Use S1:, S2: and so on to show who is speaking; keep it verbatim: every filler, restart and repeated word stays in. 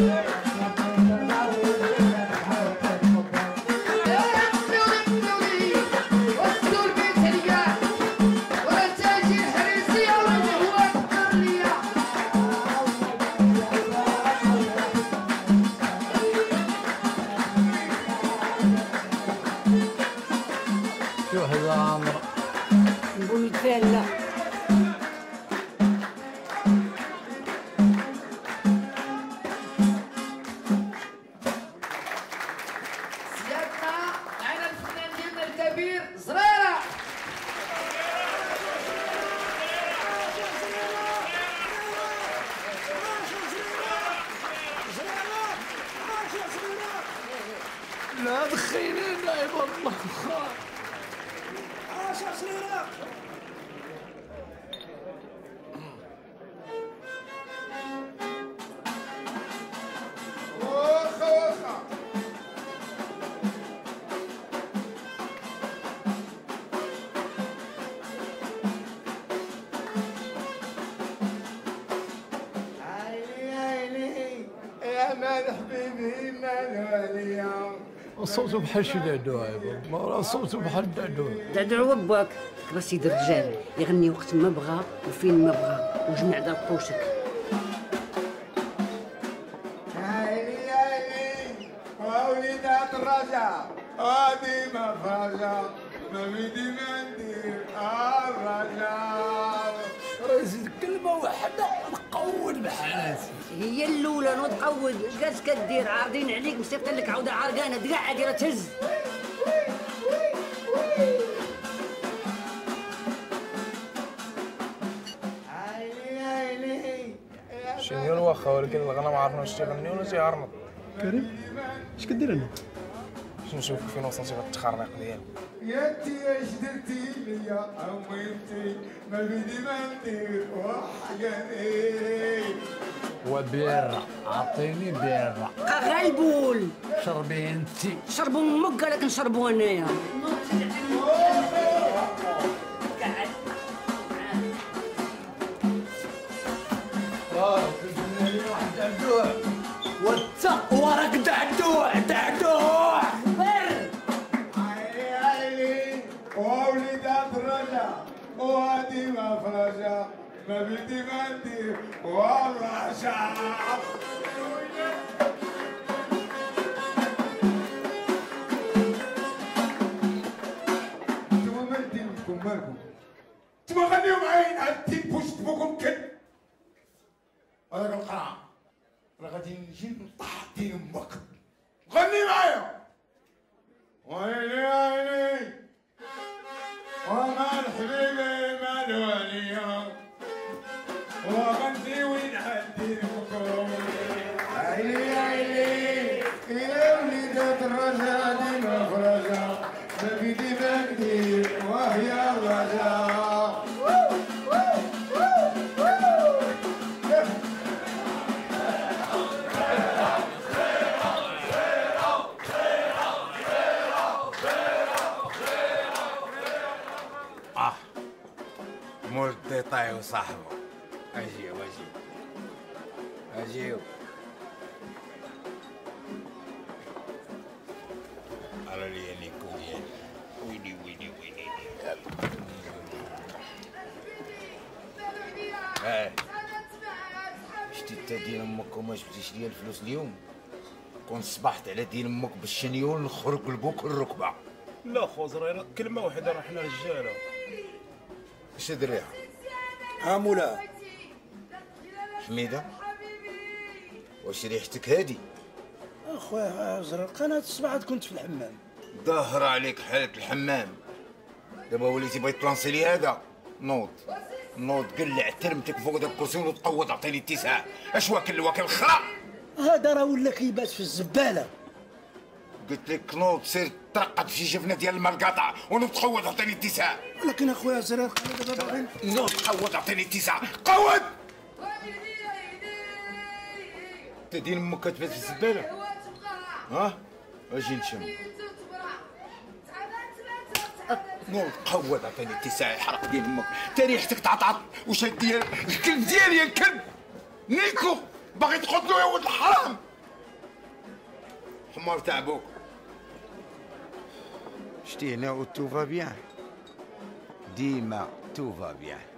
S1: لا دخيلينا يا والله.
S2: عاش يا زريرك.
S3: واخا واخا عيني عيني يا مال حبيبي مال وليا.
S1: صوته بحال شي دعدوع يا بابا، صوته بحال الدعدوع.
S4: دعدوع باك كبر سيد الرجال يغني وقت ما بغى وفين ما بغى وجمع درقوشك.
S3: عيني عيني وليدات الرجا ديما فرجا ما بدي ما ندير الرجا.
S1: راه كلمه واحده نقود بحالاتي.
S4: هي الاولى نوض قود جالس كدير عارضين عليك مصيفط لك عوده عرقانه دقع دايره تهز.
S3: عيني عيني
S5: شنو الواخا ولكن الغنى ما عرفنا واش تيغني ولا تيعرنط.
S2: كريم اش كدير هنا؟
S5: باش نشوفك فين وصلتي في التخربيق ديالك.
S3: يا انتي اش درتي ليا اميتي ما بدي ما ندير وحقاني.
S1: وبيرة عطيني بيرة.
S4: غلبول
S1: شربي انتي.
S4: شربوا امك قال لك نشربوا انايا.
S1: دعدوع والتقوى راك دعدوع دعدوع.
S3: عيني عيني ووليدات الرجا وهادي ما فرجا ما بدي ما ندير والرجا. انتوما مالكم بكم مالكم؟ انتوما غنيو معايا نعاد تيبوش بكم كد. هذاك القرع راه غادي نجي نطح دين امك. غني معايا. ويلي ويلي ومال حبيبي مال وليا وغنتي وين عدي بكم. عيني عيني يا وليدات الرجا ديما فرجا ما بيدي ما ندير وهي الرجا.
S6: مول الديطاي وصاحبه. اجيو اجيو اجيو. على لي نيكو ديالي. ويلي ويلي ويلي. اه شتي تا دين امك وما جبتيش ليا الفلوس اليوم كنت صبحت على دين امك بالشنيون نخرق لبوك الركبه.
S5: لا خو زريرك كلمه واحده راه حنا رجاله.
S6: اش دريها؟
S2: ها مولا
S6: حميده واش ريحتك هادي؟
S2: اخويا زريرك انا الصباح كنت في الحمام.
S6: ظاهر عليك حالك الحمام. دابا وليتي بغيت تلانسي لي هذا. نوض نوض قلع ترمتك فوق داك الكرسي وتقوض عطيني اتساع. اش واكل واكل الخرا.
S2: هذا راه ولا كيبات في الزباله.
S6: قلت لك نوض سير ترقد في شي جفنه ديال الماء القاطع ونوض تقوض عطيني اتساع.
S2: ولكن اخويا زريرك انا دابا باغي
S6: نوض تقوض عطيني اتساع. قوض. تدين امك كتبات في الزباله. ها اجي نشم. نوض قوض عطيني اتساع يحرق دين امك. تا ريحتك تعطعط وشاد ديال الكلب ديالي الكلب. نيكو باغي تقتلو يا ولد الحرام. حمار تاع بوك.
S7: شتي هنا و تو فا بيان، ديما تو فا بيان.